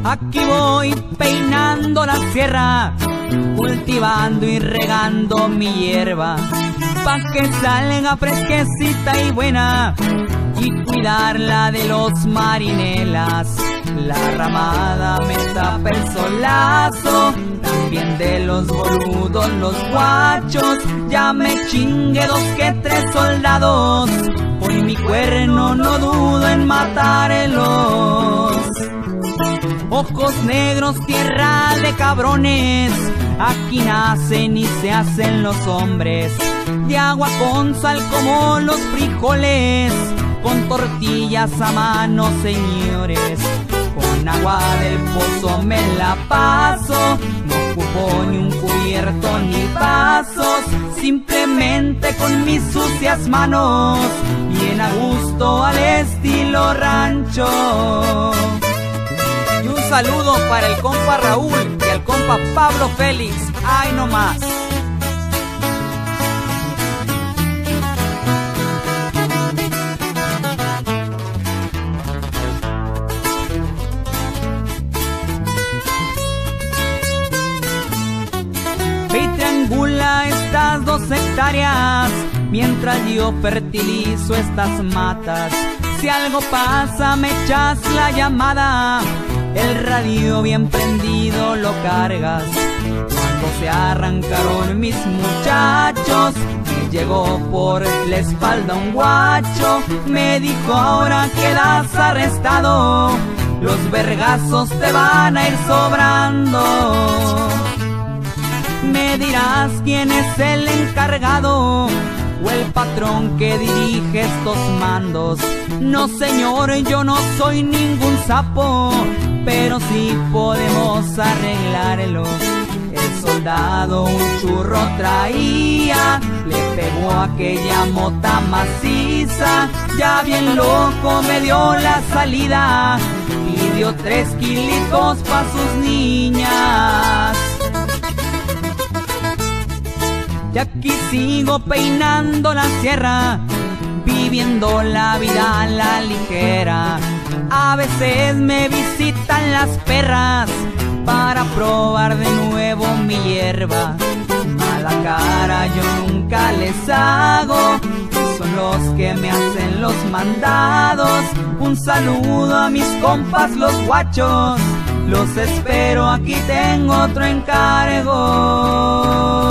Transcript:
Aquí voy peinando la sierra, cultivando y regando mi hierba, pa' que salga fresquecita y buena, y cuidarla de los marinelas. La ramada me tapa el solazo, también de los boludos los guachos. Ya me chingué 2 que 3 soldados, por mi cuerno no dudo en matarlos. Ojos negros, tierra de cabrones, aquí nacen y se hacen los hombres. De agua con sal como los frijoles, con tortillas a mano, señores. Con agua del pozo me la paso, no ocupo ni un cubierto ni vasos, simplemente con mis sucias manos, bien a gusto al estilo rancho. Y un saludo para el compa Raúl y el compa Pablo Félix, ay no más. Y triangula estas 2 hectáreas, mientras yo fertilizo estas matas. Si algo pasa me echas la llamada, el radio bien prendido lo cargas. Cuando se arrancaron mis muchachos, me llegó por la espalda un guacho. Me dijo: ahora quedas arrestado, los vergazos te van a ir sobrando. Me dirás quién es el encargado o el patrón que dirige estos mandos. No señor, yo no soy ningún sapo, pero sí podemos arreglarlo. El soldado un churro traía, le pegó aquella mota maciza. Ya bien loco me dio la salida, pidió 3 kilitos pa' sus niñas. Y aquí sigo peinando la sierra, viviendo la vida a la ligera. A veces me visitan las perras para probar de nuevo mi hierba. A la cara yo nunca les hago, son los que me hacen los mandados. Un saludo a mis compas los guachos, los espero, aquí tengo otro encargo.